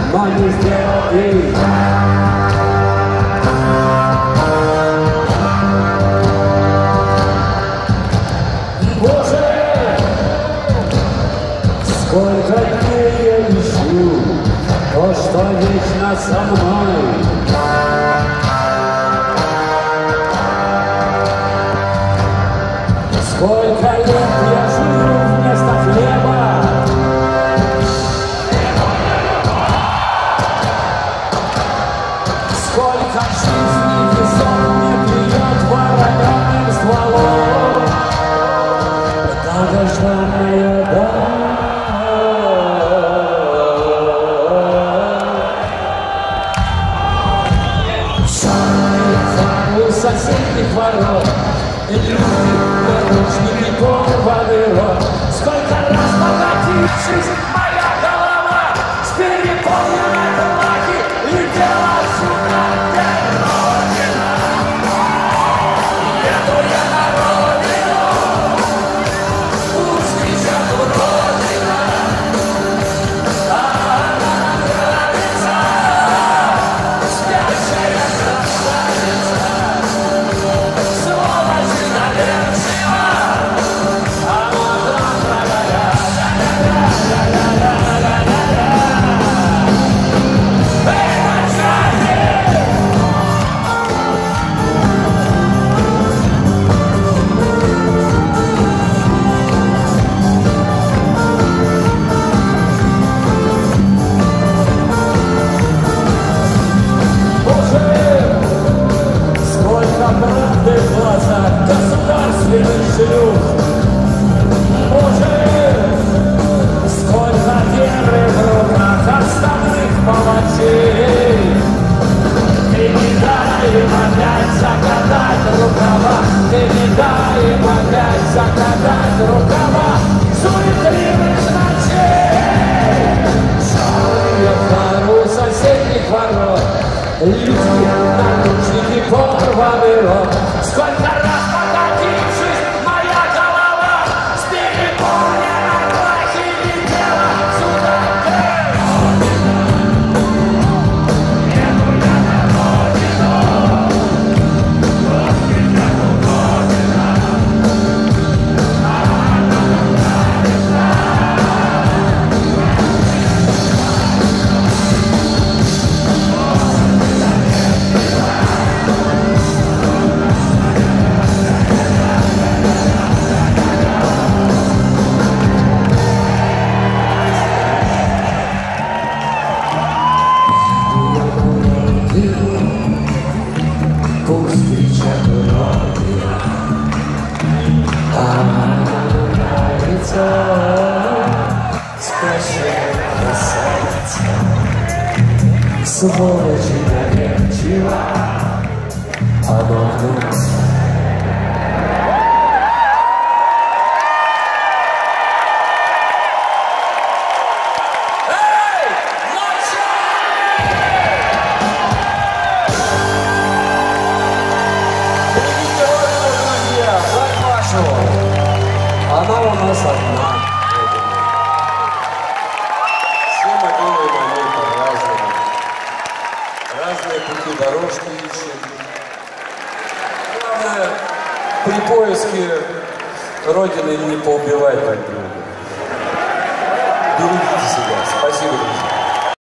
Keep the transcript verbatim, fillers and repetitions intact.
но не сделал и Боже, сколько дней я ищу то, что вечно со мной. Сколько лет я живу вместо хлеба, сколько жизни весов мне плюет вороненым стволом. Долгожданная даль, черный фар у соседних ворот, люди, наручники, порванный рот. Сколько раз богатит жизнь моя голова, с переполненной бумаги летела сюда, где Родина. Еду я на Родину, пусть кричат Родина. Она нравится, спящая красавица, сволочь наверчива. Правды в глазах государственных шлюх. Боже, сколько веры в руках остальных палачей. Ты не дай им опять закатать рукава, ты не дай им опять закатать рукава суетливых ночей. Черные фары у соседних ворот, люди, наручники, порванный рот. Сколько раз покатит жизнь моя голова, с переполненной плахи летела сюда, где Родина. Еду я на Родину, пусть кричат Родина. Она нравится. Пусть кричат Родина, она нравится, спящая красавица, сволочь наверчива, она нравится. Она у нас одна. Все могилы моей по-разному. Разные пути дорожки ищем. Главное, при поиске Родины не поубивать друг друга. Берегите себя. Спасибо, друзья.